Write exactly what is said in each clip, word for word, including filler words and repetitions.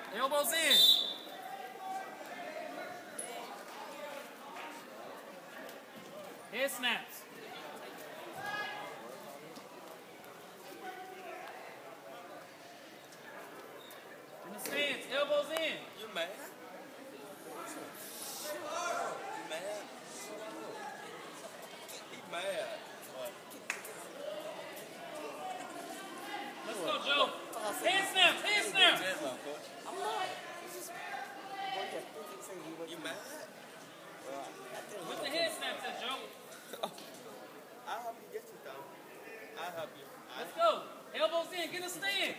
Elbows in. Head snaps. In the stance, elbows in. You mad? You mad? He mad. Let's go, Joe. Head snaps, head snaps. I'm not. You mad? With the head snaps at Joe. I'll help you get you, though. I'll help you. Let's go. Elbows in, get a stand.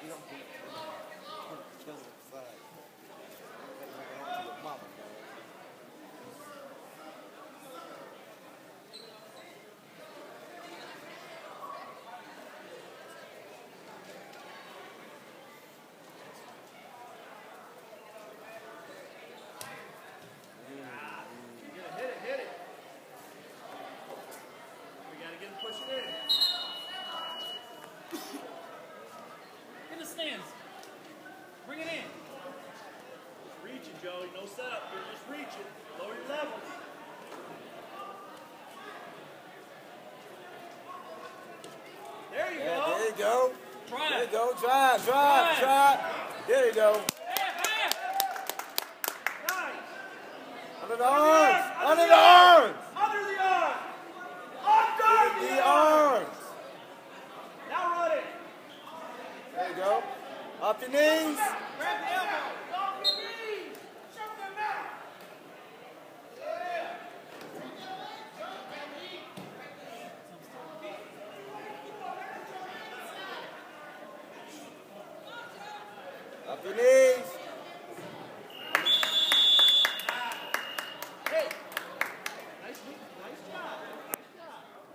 Bring it in. Just reaching, Joey. No setup. You're just reaching. Lower your level. There you Yeah, go. there you go. Try There you it. go. Drive, drive, drive. There you go. Nice. Under the arms. Under the arms. Under the arms. Under The the arms. arms. Now run it. There you go. Up your knees. Grab the elbow. Off your knees. Shut them out. Up your knees. Hey. Nice, nice job. Nice job.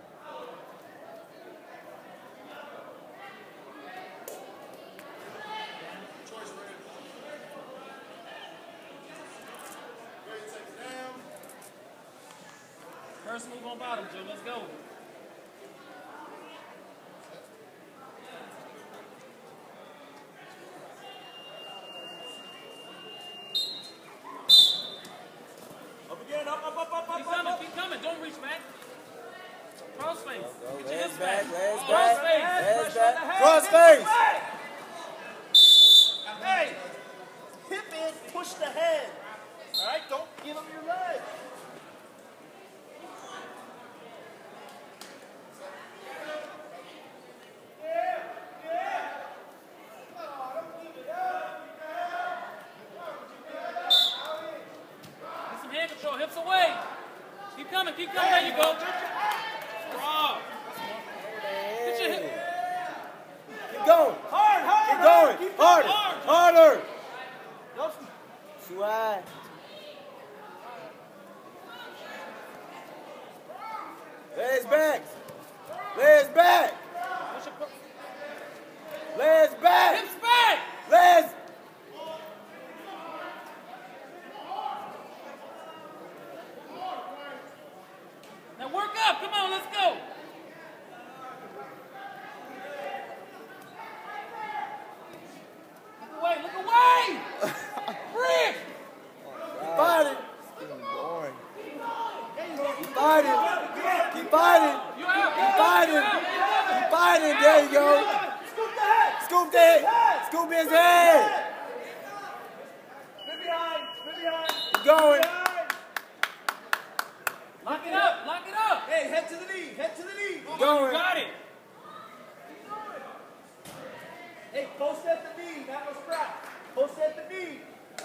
First move on bottom, Joe. Let's go. Up again. Up, up, up, up, Keep up, coming, up. keep coming. Don't reach back. Cross face. Go, Get your legs hips back, back. legs Cross back, face. legs Pressure on the back. head. Cross Hip face. away. Hey, hip in, push the head. All right, don't give them your leg. Get some hand control. Hips away. Keep coming, keep coming. There you go. Strong. Get your hip. Keep going. Hard, hard, Keep hard. going. Keep Harder. hard. Harder. Don't- Too high. Legs back. Legs back. Legs back. Hips back. Legs. Now work up. Come on, let's go. Look away, look away. Rick. Keep fighting. Keep fighting. Keep fighting. You out. Keep fighting. Keep fighting. There you go. Scoop the head. Scoop the head. Scoop his head. Spin behind. Spin behind. Keep going. Behind. Lock it up, lock it up. Hey, head to the knee. Head to the knee. Come on, going. you got it. Hey, post at the knee, not no strap. Post at the knee.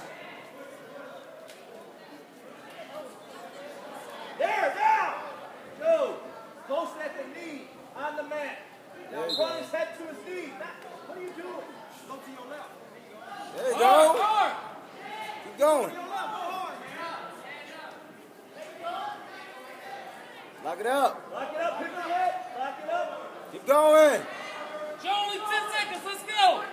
There, down. Go. Post at the knee on the mat. Now There you run go. his head to his knee. Not- What are you doing? Go to your left. There you Hard, go. hard. Keep going. Your left. Go hard. Lock it up. Lock it up. Pick your head. Lock it up. Keep going. Joe, only ten seconds. Let's go.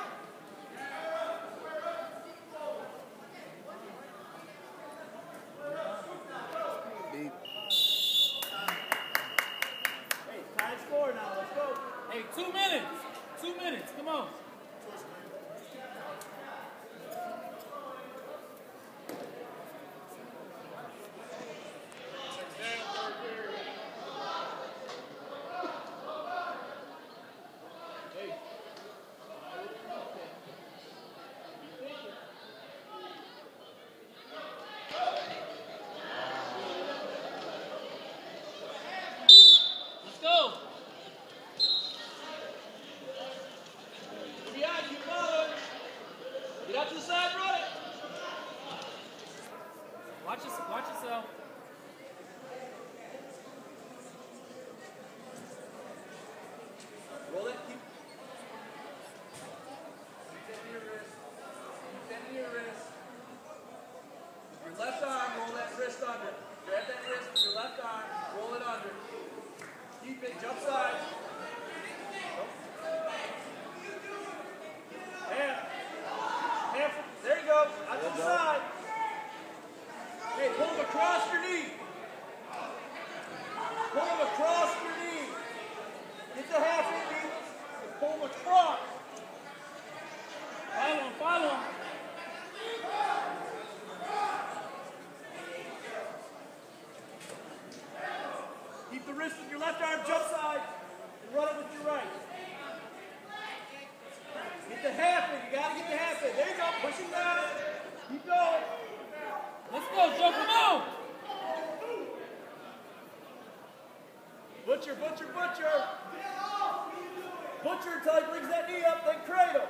Hey, tie score now. Let's go. Hey, two minutes. Two minutes. Come on. Marcel. Roll it. Keep. Keep that to your wrist. Keep that to your wrist. Your left arm, roll that wrist under. Grab that wrist with your left arm, roll it under. Keep it, jump side. Half. Half. There you go. Out to the side. Hey, pull him across your knee. Pull him across your knee. Get the half in knee. Pull him across. Follow him, follow him. Keep the wrist with your left arm, jump side, and run it with your right. Get the half in. You gotta get the half in. There you go. Push him down. Keep going. Let's go, Joe. Come on. Butcher, butcher, butcher. Butcher until he brings that knee up, then cradle.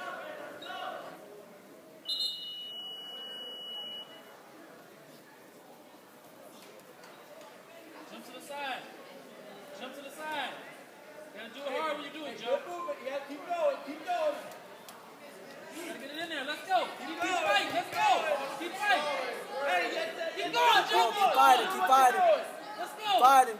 Jump to the side. Jump to the side. You gotta do it hard when you do it, Hey, Joe. good movement. You gotta keep going. Keep going. Gotta get it in there. Let's go. Keep, Keep keep going. fighting. Let's go. Keep fighting. Hey, get that. Keep get going, that. Joe. Keep fighting, keep fighting. Let's go. Fighting.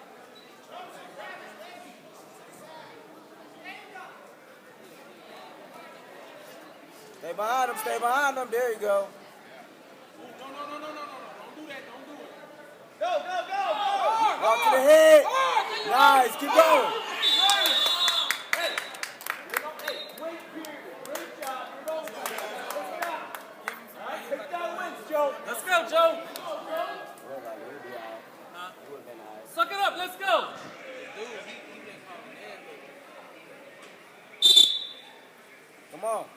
Stay behind him, stay behind him. There you go. No, no, no, no, no, no, no. Don't do that. Don't do it. Go, go, go, go. Hard, Walk to hard, the head. hard. There you go. Nice, keep going. Hey, you know, hey, great period. Great job. You're going. Take it out. All right, take down wins, Joe. Let's go, Joe. Huh? Suck it up. Let's go. Come on.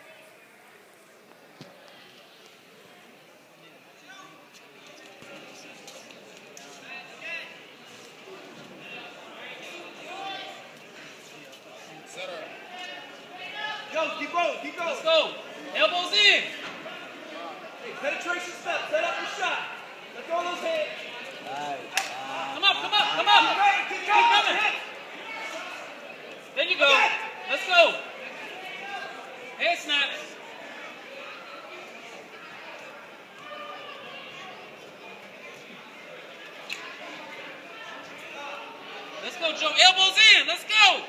Go, keep going, keep going. Let's go. Elbows in. Hey, penetration step. Set up your shot. Let go of those hands. Come up, come up, come up. Keep going, keep Keep going. coming. There you go. Let's go. Head snaps. Let's go, Joe. Elbows in. Let's go.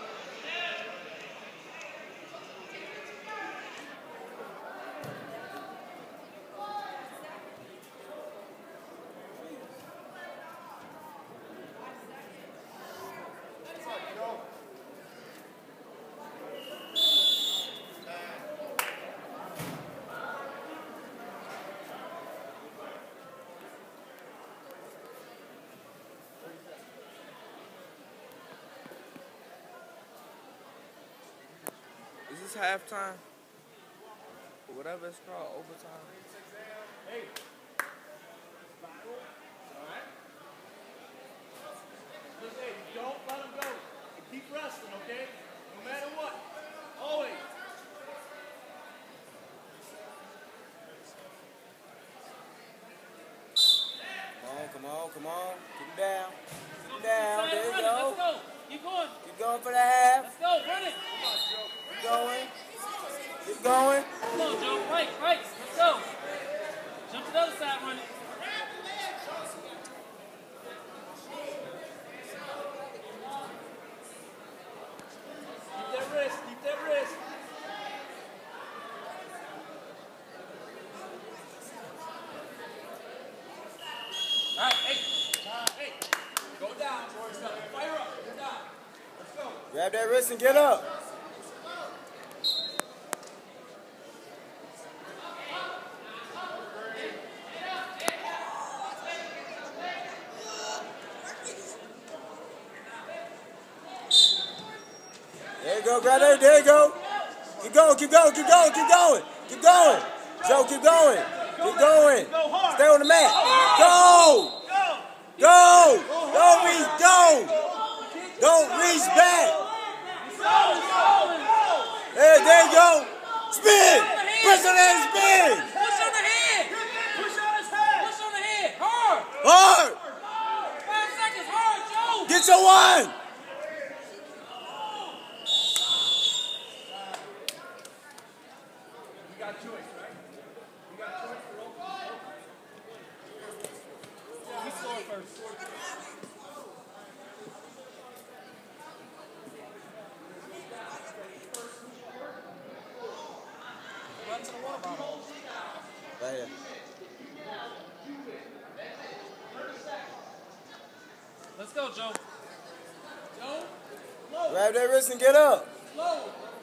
Is this halftime? Or whatever it's called, overtime? Hey. All right. Just, hey, don't let them go. And keep wrestling, okay? No matter what. Always. Come on, come on, come on. Keep him down. Keep him down. Side, There you run it. go. Let's go. Keep going. Keep going for the half. Let's go. Run it. Keep going. Keep going. Come on, Joe. Fight, fight. Let's go. Jump to the other side, run it. Keep that wrist. Keep that wrist. All right, hey. Hey. Go down, George. Fire up. You're down. Let's go. Grab that wrist and get up. There you go, grab that. There you go. Keep going, keep going, keep going, keep going. Keep going. Joe, keep going. Keep going. Stay on the mat. Go. Go. Don't reach. Go. Don't reach back. There, there you go. Spin. Press on that spin. Push on the head. Push on his head. Push on the head. Hard. Hard! Five seconds, hard, Joe! Get your one! You got choice, right? You got choice for open. Yeah, we score first. Run to the water bottle. Right here. Let's go, Joe. Joe, Grab that wrist and get up. slow.